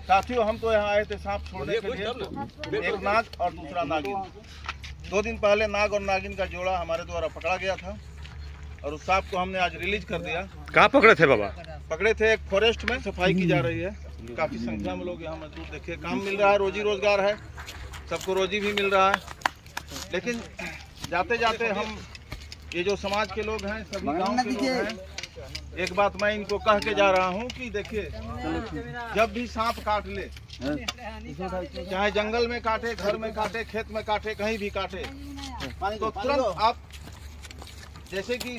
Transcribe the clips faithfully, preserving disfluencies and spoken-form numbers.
साथियों, हम तो यहाँ आए थे सांप छोड़ने के लिए, एक नाग और दूसरा नागिन। दो दिन पहले नाग और नागिन का जोड़ा हमारे द्वारा पकड़ा गया था और उस सांप को हमने आज रिलीज कर दिया। कहाँ पकड़े थे बाबा? पकड़े थे एक फॉरेस्ट में, सफाई की जा रही है। काफी संख्या में लोग यहाँ मजदूर देखे, काम मिल रहा है, रोजी रोजगार है, सबको रोजी भी मिल रहा है। लेकिन जाते जाते हम ये जो समाज के लोग हैं, सभी गांव के लोग हैं, एक बात मैं इनको कह के जा रहा हूँ कि देखिए, जब भी सांप काट ले, चाहे जंगल में काटे, घर में काटे, खेत में काटे, कहीं भी काटे, तो तुरंत आप जैसे कि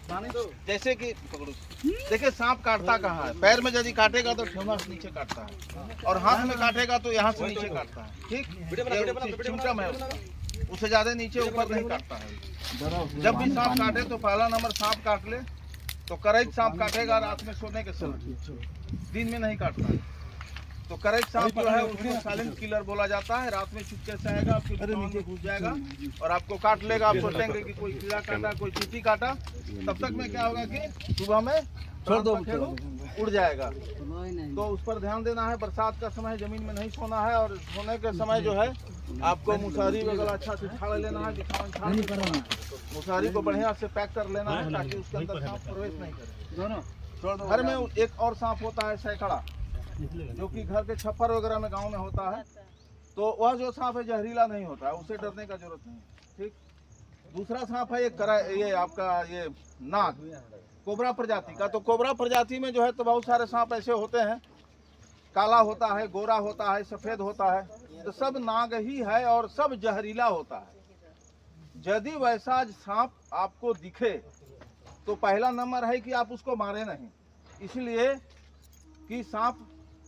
जैसे कि पकड़ो, देखिए सांप काटता कहाँ है? पैर में यदि काटेगा तो ठेहुना से नीचे काटता है और हाथ में काटेगा तो यहाँ से नीचे काटता है। ठीक, सिम्टम है उसका, उससे ज्यादा नीचे ऊपर नहीं काटता है। जब भी सांप काटे तो पहला नंबर सांप काट ले तो करैत सांप काटेगा रात में सोने के समय, दिन में नहीं काटता है। तो करैत सांप जो है उसको साइलेंट किलर बोला जाता है। रात में चुपके से आएगा, आपके दुकान में घुस जाएगा और आपको काट लेगा। आप सोचेंगे कि कोई कीड़ा काटा, कोई चींटी काटा, तब तक में क्या होगा कि सुबह में छोड़ दो, उड़ जाएगा। तो उस पर ध्यान देना है। बरसात का समय जमीन में नहीं सोना है और सोने के समय जो है आपको मुसारी वगैरह अच्छा से छाड़ लेना है, बिछावन छाड़ मुसारी को बढ़िया से पैक कर लेना है ताकि उसके अंदर सांप प्रवेश नहीं करे। घर में एक और सांप होता है सैकड़ा, जो कि घर के छप्पर वगैरह में गांव में होता है। तो वह जो सांप है जहरीला नहीं होता है, उसे डरने का जरूरत नहीं है। ठीक, दूसरा सांप है ये करा ये आपका ये नाग, कोबरा प्रजाति का। तो कोबरा प्रजाति में जो है तो बहुत सारे सांप ऐसे होते हैं, काला होता है, गोरा होता है, सफेद होता है, तो सब नाग ही है और सब जहरीला होता है। यदि वैसा सांप आपको दिखे तो पहला नंबर है कि आप उसको मारे नहीं, इसलिए कि सांप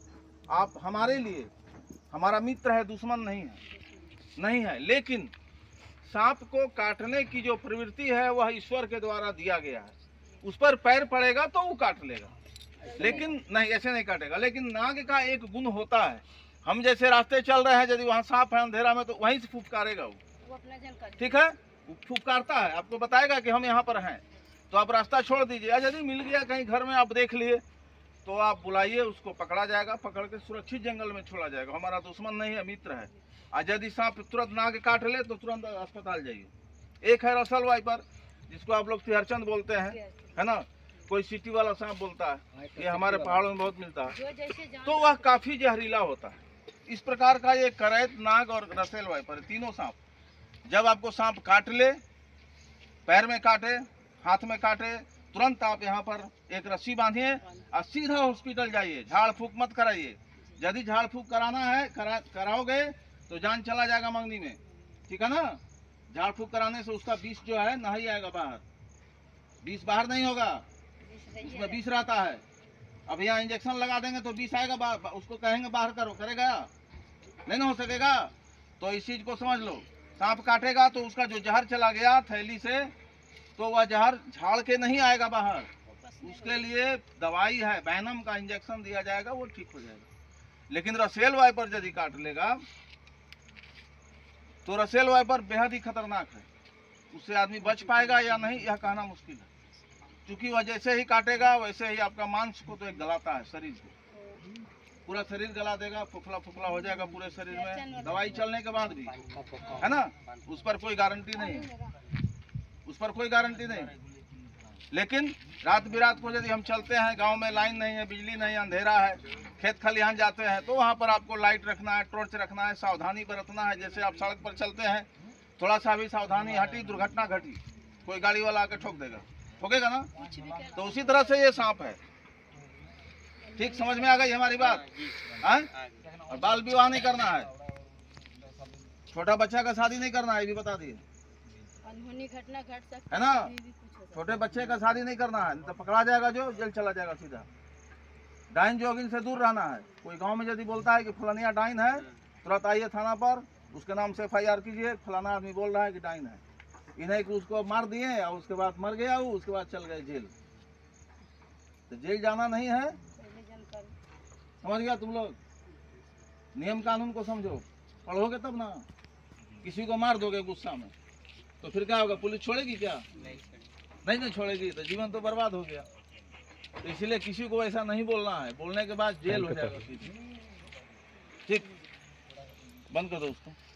आप हमारे लिए हमारा मित्र है, दुश्मन नहीं है नहीं है। लेकिन सांप को काटने की जो प्रवृत्ति है वह ईश्वर के द्वारा दिया गया है। उस पर पैर पड़ेगा तो वो काट लेगा, लेकिन नहीं, ऐसे नहीं काटेगा। लेकिन नाग का एक गुण होता है, हम जैसे रास्ते चल रहे हैं, यदि वहाँ सांप है अंधेरा में तो वहीं से फुफकारेगा वो, ठीक है, वो फुफकारता है, आपको बताएगा कि हम यहाँ पर हैं, तो आप रास्ता छोड़ दीजिए। यदि मिल गया कहीं घर में, आप देख लिए, तो आप बुलाइए, उसको पकड़ा जाएगा, पकड़ के सुरक्षित जंगल में छोड़ा जाएगा। हमारा दुश्मन नहीं है, मित्र है। आज यदि सांप तुरंत नाग काट ले तो तुरंत अस्पताल जाइए। एक है रसल वाइपर, जिसको आप लोग तिहरचंद बोलते हैं, है ना, कोई सिटी वाला सांप बोलता है, ये हमारे पहाड़ों में बहुत मिलता है, तो वह काफी जहरीला होता है। इस प्रकार का ये करैत, नाग और रसेल वाइपर, तीनों सांप, जब आपको सांप काट ले, पैर में काटे, हाथ में काटे, तुरंत आप यहाँ पर एक रस्सी बांधिए और सीधा हॉस्पिटल जाइए। झाड़ फूक मत कराइए। यदि झाड़ फूक कराना है, करा कराओगे तो जान चला जाएगा मंगनी में, ठीक है ना। झाड़ फूक कराने से उसका विष जो है नहीं आएगा बाहर, विष बाहर नहीं होगा, उसमें विष रहता है। अब यहाँ इंजेक्शन लगा देंगे तो विष आएगा बाहर, उसको कहेंगे बाहर करो, करेगा नहीं ना, हो सकेगा। तो इस चीज को समझ लो, सांप काटेगा तो उसका जो जहर चला गया थैली से, तो वह जहर झाड़ के नहीं आएगा बाहर, उसके लिए दवाई है, वैनम का इंजेक्शन दिया जाएगा, वो ठीक हो जाएगा। लेकिन रसेल वाइपर यदि काट लेगा तो रसेल वाइपर बेहद ही खतरनाक है, उससे आदमी बच पाएगा या नहीं यह कहना मुश्किल है, क्योंकि वह जैसे ही काटेगा वैसे ही आपका मांस को तो एक गलाता है, शरीर को पूरा शरीर गला देगा, फुफला फुफला हो जाएगा पूरे शरीर में, दवाई चलने के बाद भी, है ना। उस पर कोई गारंटी नहीं है, उस पर कोई गारंटी नहीं। लेकिन रात बिरात को यदि हम चलते हैं, गांव में लाइन नहीं है, बिजली नहीं, अंधेरा है, खेत खलिहान जाते हैं, तो वहां पर आपको लाइट रखना है, टॉर्च रखना है, सावधानी बरतना है। जैसे आप सड़क पर चलते हैं, थोड़ा सा भी सावधानी हटी, दुर्घटना घटी, कोई गाड़ी वाला आकर ठोक देगा, ठोकेगा ना। तो उसी तरह से ये सांप है। ठीक, समझ में आ गई हमारी बात? और बाल विवाह नहीं करना है, छोटा बच्चा का शादी नहीं करना है, ये भी बता दिए, घटना घट सकती है ना। छोटे बच्चे का शादी नहीं करना है, तो पकड़ा जाएगा, जो जेल चला जाएगा सीधा। डाइन जोगिन से दूर रहना है। कोई गांव में यदि बोलता है कि फलानिया डाइन है, तुरंत आइए थाना पर, उसके नाम से एफ आई आर कीजिए, फलाना आदमी बोल रहा है कि डाइन है। इन्हें कि उसको मार दिए और उसके बाद मर गया वो, उसके बाद चल गए जेल। तो जेल जाना नहीं है, समझ गया तुम लोग। नियम कानून को समझो, पढ़ोगे तब ना। किसी को मार दोगे गुस्सा में तो फिर क्या होगा? पुलिस छोड़ेगी क्या? नहीं नहीं, नहीं छोड़ेगी, तो जीवन तो बर्बाद हो गया। तो इसलिए किसी को ऐसा नहीं बोलना है, बोलने के बाद जेल हो जाएगा। ठीक, बंद कर दो उसको।